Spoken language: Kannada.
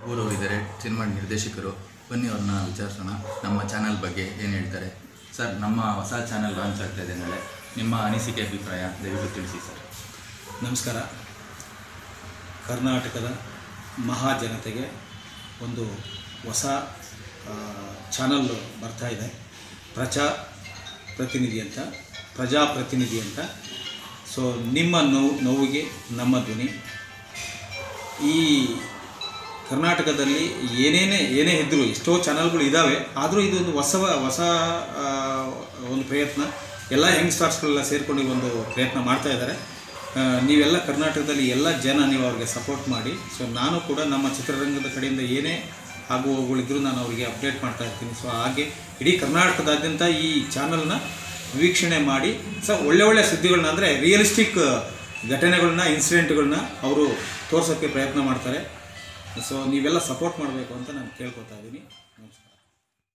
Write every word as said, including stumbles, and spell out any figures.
ಊರವರಿದ್ದಾರೆ, ಸಿನಿಮಾ ನಿರ್ದೇಶಕರು. ಬನ್ನಿ ಅವ್ರನ್ನ ವಿಚಾರಿಸೋಣ, ನಮ್ಮ ಚಾನಲ್ ಬಗ್ಗೆ ಏನು ಹೇಳ್ತಾರೆ. ಸರ್, ನಮ್ಮ ಹೊಸ ಚಾನಲ್ ಲಾಂಚ್ ಆಗ್ತಾ ಇದೆ ನಾಳೆ, ನಿಮ್ಮ ಅನಿಸಿಕೆ ಅಭಿಪ್ರಾಯ ದಯವಿಟ್ಟು ತಿಳಿಸಿ ಸರ್. ನಮಸ್ಕಾರ. ಕರ್ನಾಟಕದ ಮಹಾಜನತೆಗೆ ಒಂದು ಹೊಸ ಚಾನಲ್ ಬರ್ತಾ ಇದೆ, ಪ್ರಜಾ ಪ್ರತಿನಿಧಿ ಅಂತ ಪ್ರಜಾಪ್ರತಿನಿಧಿ ಅಂತ. ಸೊ ನಿಮ್ಮ ನೋವು ನೋವಿಗೆ ನಮ್ಮ ಧ್ವನಿ. ಈ ಕರ್ನಾಟಕದಲ್ಲಿ ಏನೇನೇ ಏನೇ ಇದ್ದರೂ ಎಷ್ಟೋ ಚಾನಲ್ಗಳು ಇದ್ದಾವೆ, ಆದರೂ ಇದು ಒಂದು ಹೊಸ ಹೊಸ ಒಂದು ಪ್ರಯತ್ನ. ಎಲ್ಲ ಯಂಗ್ಸ್ಟಾರ್ಸ್ಗಳೆಲ್ಲ ಸೇರಿಕೊಂಡು ಒಂದು ಪ್ರಯತ್ನ ಮಾಡ್ತಾ ಇದ್ದಾರೆ. ನೀವೆಲ್ಲ ಕರ್ನಾಟಕದಲ್ಲಿ ಎಲ್ಲ ಜನ ನೀವು ಅವ್ರಿಗೆ ಸಪೋರ್ಟ್ ಮಾಡಿ. ಸೊ ನಾನು ಕೂಡ ನಮ್ಮ ಚಿತ್ರರಂಗದ ಕಡೆಯಿಂದ ಏನೇ ಆಗು ಹೋಗುಗಳಿದ್ರೂ ನಾನು ಅವರಿಗೆ ಅಪ್ಡೇಟ್ ಮಾಡ್ತಾ ಇರ್ತೀನಿ. ಸೊ ಹಾಗೆ ಇಡೀ ಕರ್ನಾಟಕದಾದ್ಯಂತ ಈ ಚಾನಲ್ನ ವೀಕ್ಷಣೆ ಮಾಡಿ ಸೊ ಒಳ್ಳೆ ಒಳ್ಳೆ ಸುದ್ದಿಗಳನ್ನ, ಅಂದರೆ ರಿಯಲಿಸ್ಟಿಕ್ ಘಟನೆಗಳನ್ನ, ಇನ್ಸಿಡೆಂಟ್ಗಳನ್ನ ಅವರು ತೋರಿಸೋಕ್ಕೆ ಪ್ರಯತ್ನ ಮಾಡ್ತಾರೆ. ಸೊ ನೀವೆಲ್ಲ ಸಪೋರ್ಟ್ ಮಾಡಬೇಕು ಅಂತ ನಾನು ಕೇಳ್ಕೊತಾ ಇದ್ದೀನಿ. ನಮಸ್ಕಾರ.